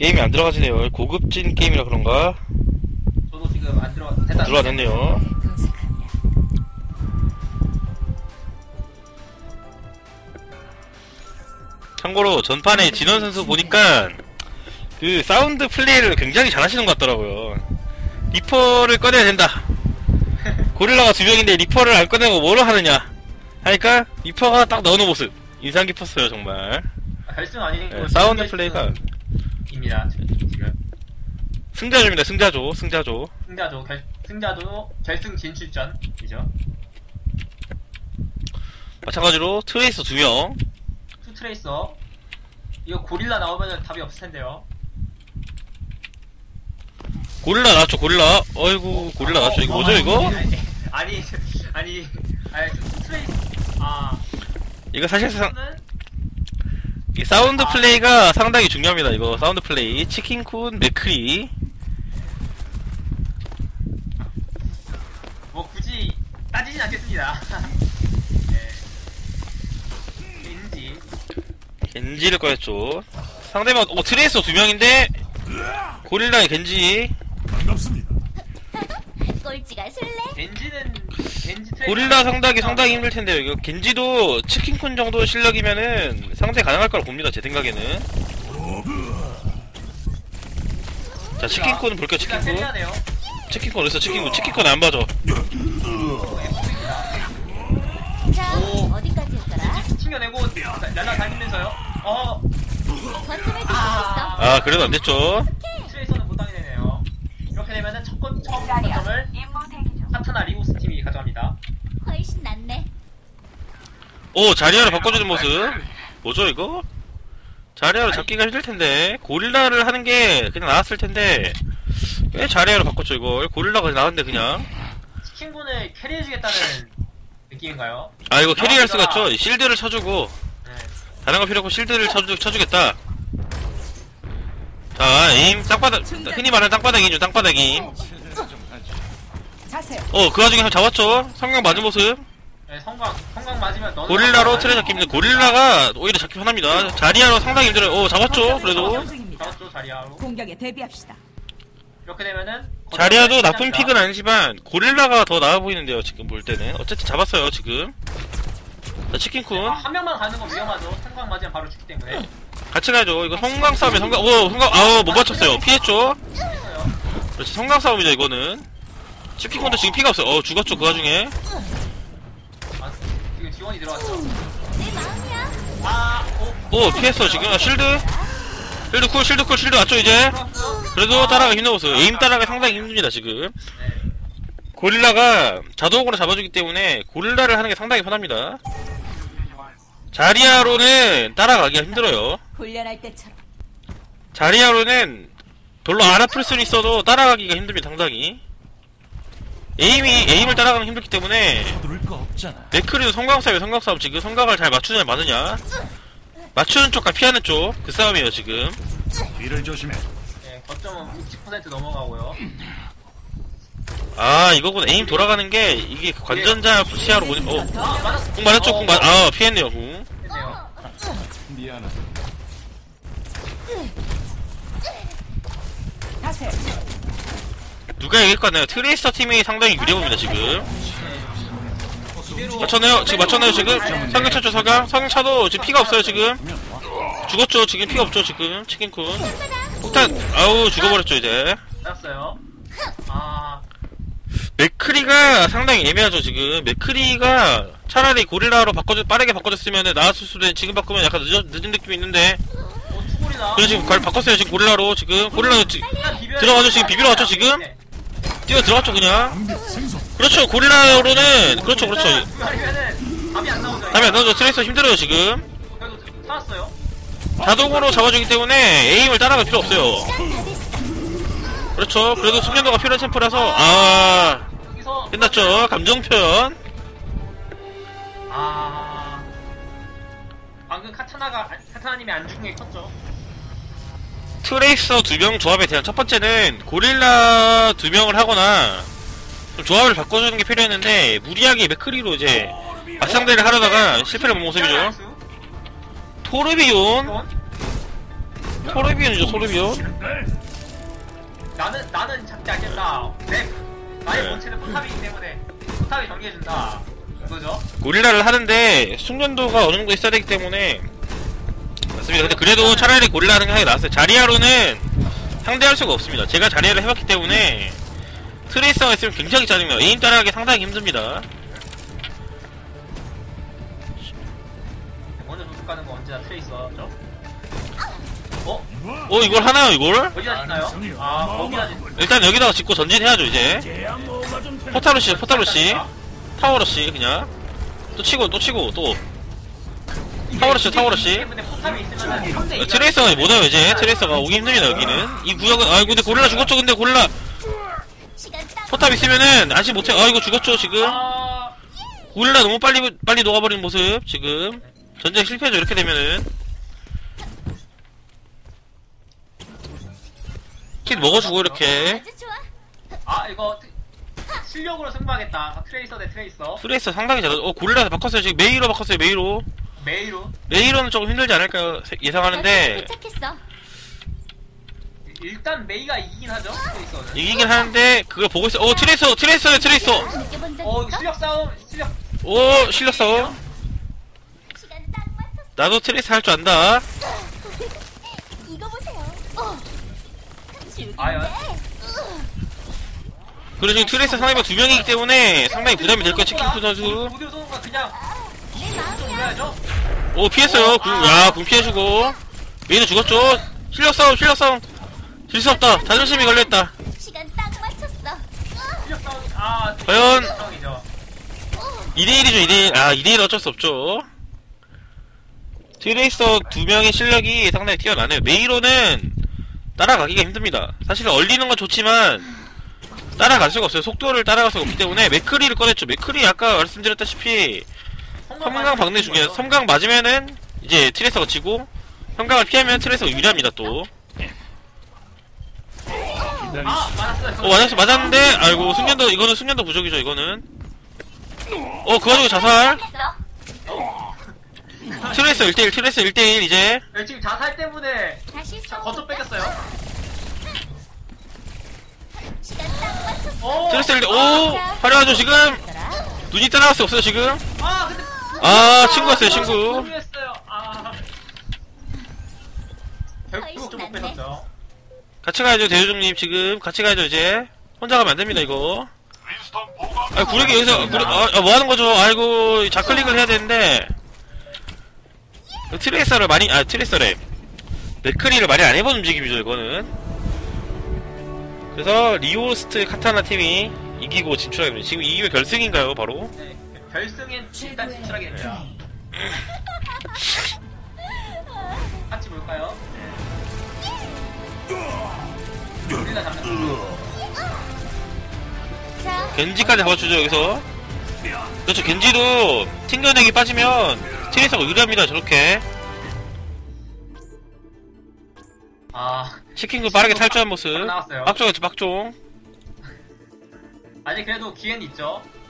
게임이 안 들어가지네요. 고급진 게임이라 그런가? 저도 지금 안 됐다. 들어왔네요. 참고로 전판에 진원 선수 보니까 그 사운드 플레이를 굉장히 잘하시는 것 같더라고요. 리퍼를 꺼내야 된다. 고릴라가 2명인데 리퍼를 안 꺼내고 뭐를 하느냐 하니까 리퍼가 딱 넣어놓은 모습 인상 깊었어요 정말. 결승 아니고 네, 사운드 플레이가 입니다. 지금 승자조입니다. 승자조. 승자조 결승 진출전이죠. 마찬가지로 트레이서 2명. 투트레이서 이거 고릴라 나오면은 답이 없을 텐데요. 고릴라 나왔죠. 고릴라. 어이구 고릴라 나왔죠. 이거 뭐죠 이거? 아니 투트레이서 이거 사실상 는 이 사운드 플레이가 상당히 중요합니다. 이거 사운드 플레이. 치킨쿤, 맥크리. 뭐 굳이 따지진 않겠습니다. 네. 겐지를 꺼냈죠. 상대방 트레이서 2명인데 고릴라의 겐지. 반갑습니다. 꼴찌가 술래? 겐지 고릴라 상당히 힘들텐데요. 이거 겐지도 치킨쿤 정도 실력이면은 상대 가능할 거라 봅니다. 제 생각에는. 자 치킨쿤은 볼게요. 치킨쿤 어딨어? 치킨쿤 안 봐줘. 자, 어디까지 했더라? 튕겨내고 날아다니면서요. 거점을 들고 있어. 그래도 안 됐죠. 트레이서는 못 당해내네요. 이렇게 되면은 처음 거점을 사트나 리우스 팀이 가져갑니다. 훨씬 낫네. 오 자리아를 바꿔주는 모습. 뭐죠 이거? 자리아를 잡기가 힘들텐데 고릴라를 하는게 그냥 나왔을 텐데 왜 자리아를 바꿨죠 이걸? 고릴라가 나왔는데 그냥. 치킨군을 캐리해주겠다는 느낌인가요? 이거 캐리할 수 같죠? 실드를 쳐주고 네. 다른 거 필요 없고 실드를 쳐주겠다. 자 에임 땅바닥, 흔히 말하는 땅바닥이죠. 땅바닥이. 그 와중에 잡았죠. 성광 맞은 모습. 네, 성광 맞으면 너는 고릴라로 트레 잡기 힘들. 고릴라가 오히려 잡기 편합니다. 자리아로 상당히 힘들어요. 잡았죠. 그래도 잡았죠. 자리아로. 공격에 대비합시다. 이렇게 되면은 자리아도 나쁜 픽은 아니지만 고릴라가 더 나아 보이는데요. 지금 볼 때는 어쨌든 잡았어요. 지금. 자 치킨쿤 한 명만 가는 건 위험하죠. 성광 맞으면 바로 죽기 때문에. 같이 가야죠. 이거 성광 싸움에 성광 못 맞췄어요. 피했죠. 그렇지 성광 싸움이죠 이거는. 치킨쿤도 지금 피가 없어요. 죽었죠 그 와중에. 지금 지원이 들어왔죠. 내 마음이야. 피했어 지금. 실드 쿨 왔죠 이제. 그래도 따라가기 힘든 모습. 에임 따라가기 상당히 힘듭니다 지금. 네. 고릴라가 자동으로 잡아주기 때문에 고릴라를 하는 게 상당히 편합니다. 자리아로는 따라가기가 힘들어요. 훈련할 때처럼. 자리아로는 별로 안 아플 수는 있어도 따라가기가 힘듭니다 상당히. 에임을 따라가는 게 힘들기 때문에. 서두를 거 없잖아. 맥크리도 성광 싸움 지금. 성광을 잘 맞추냐 마느냐. 맞추는 쪽과 피하는 쪽 그 싸움이에요 지금. 뒤를 조심해. 네, 거점은 60% 넘어가고요. 이거군. 에임 돌아가는 게 이게 관전자 시야로 보니. 궁 맞았죠. 피했네요 궁. 했네요. 미안하다. 다시. 누가 이길 것 같나요? 트레이서 팀이 상당히 유리해 보입니다 지금. 맞췄나요? 지금? 성경 쳤죠 성경 차도 지금 피가 없어요 지금. 죽었죠 지금. 피가 없죠 지금. 치킨쿤 폭탄 죽어버렸죠 이제. 맞았어요. 맥크리가 상당히 애매하죠 지금. 맥크리가 차라리 고릴라로 빠르게 바꿔줬으면 나왔을 수도 있는데 지금 바꾸면 약간 늦은 느낌이 있는데. 투골이나. 그래서 지금 바꿨어요 지금 고릴라로. 지금 고릴라 들어가죠 지금. 비비러 왔죠 지금. 뛰어 들어갔죠 그냥. 그렇죠 고릴라로는 그렇죠. 아니면은 답이 안 나오죠. 다음에 안 나오죠. 트레이서 힘들어요 지금. 그래도 살았어요. 자동으로 잡아주기 때문에 에임을 따라갈 필요 없어요. 그렇죠. 그래도 숙련도가 필요한 챔프라서 여기서 끝났죠. 감정 표현. 방금 카타나님이 안 죽은 게 컸죠. 트레이서 2명 조합에 대한 첫 번째는 고릴라 2명을 하거나 좀 조합을 바꿔주는 게 필요했는데 무리하게 맥크리로 이제 맞상대를 하려다가 실패를 본 모습이죠. 토르비온 토르비온이죠, 토르비온. 나는 잡지 않겠다. 나의 네. 본체는 포탑이기 때문에 포탑이 정리해준다. 그거죠? 고릴라를 하는데 숙련도가 어느 정도 있어야 되기 때문에 맞습니다. 근데 그래도 차라리 고릴라 하는 게 하기 나았어요. 자리아로는 상대할 수가 없습니다. 제가 자리아를 해봤기 때문에 트레이서가 있으면 굉장히 짜증나요. 에임 따라가기 상당히 힘듭니다. 먼저 도둑 가는 거 언제나 트레이서죠? 이걸 하나요, 이걸? 어디다 짓나요? 거기다 짓. 일단 여기다가 짓고 전진해야죠, 이제. 포타로시, 타워러시, 그냥. 또 치고, 또. 타워러시. 때문에 포탑이 있으면 3대 2. 트레이서가 못 와요, 이제. 트레이서가 오기 힘듭니다, 여기는. 이 구역은, 근데 고릴라 죽었죠, 근데 고릴라. 시간 딱 포탑 있으면은, 아직 못해. 이거 죽었죠, 지금. 고릴라 너무 빨리 녹아버리는 모습, 지금. 전쟁 실패죠, 이렇게 되면은. 킬 먹어주고, 이렇게. 아주 좋아. 이거 실력으로 승부하겠다. 트레이서 대 트레이서. 트레이서 상당히 잘하죠. 고릴라 바꿨어요, 지금. 메이로 바꿨어요, 메이로. 메이로. 메이로는 조금 힘들지 않을까요? 예상하는데. 도착했어. 일단 메이가 이기긴 하죠. 트레이서는. 이기긴 하는데, 그걸 보고 있어. 트레이서네, 트레이서! 느껴본 적 이거 있어? 실력 싸움. 실력 싸움. 시간 딱 맞췄어. 나도 트레이서 할 줄 안다. 이거 보세요. 죽인데. 그리고 지금 트레이서 상대방 2명이기 때문에 상당히 부담이 될 거야, 치킨프 선수. 부디오 도는 거 그냥 내 마음이야. 올려야죠. 피했어요. 궁 피해주고. 메이도 죽었죠? 실력 싸움. 질 수 없다. 자존심이 걸려있다. 시간 딱 맞췄어. 실력 싸움. 과연? 상황이죠. 2대1이죠, 2대1. 2대1 어쩔 수 없죠. 트레이서 2명의 실력이 상당히 뛰어나네요. 메이로는 따라가기가 힘듭니다. 사실 얼리는 건 좋지만 따라갈 수가 없어요. 속도를 따라갈 수가 없기 때문에 맥크리를 꺼냈죠. 맥크리 아까 말씀드렸다시피 섬광 박는 중에 섬광 맞으면은 이제 트레이서가 지고 섬광을 피하면 트레이서가 유리합니다. 또 맞았어요. 맞았는데 아이고 이거는 숙련도 부족이죠. 이거는 그거 가지고 자살. 트레이서 1대1 이제. 네, 지금 자살 때문에 다시 거점 뺏겼어요. 시간 딱 맞췄어. 트레이서 1대. 화려하죠 지금. 눈이 따라갈 수 없어요 지금. 근데 친구였어요 친구. 모르겠어요. 결국 좀 못 뺏었죠. 같이 가야죠 대유종님 지금. 같이 가야죠 이제. 혼자 가면 안됩니다 이거. 구력이 여기서 뭐하는 거죠. 아이고 좌클릭을 해야 되는데 트레이서를 많이 트레이서래 맥크리를 많이 안 해본 움직임이죠 이거는. 그래서 리오스트 카타나 팀이 이기고 진출하게 됩니다. 지금 이기면 결승인가요 바로? 네, 결승에 일단 진출하게 됩니다. 같이 볼까요? 우리가 잡는 거. 자, 겐지까지 잡아주죠 여기서. 그렇죠 겐지도 튕겨내기 빠지면 트레이서가 유리합니다 저렇게. 시킨 거 빠르게 탈주한 모습. 나왔어요. 빡종했죠 빡종. 아직 그래도 기회는 있죠.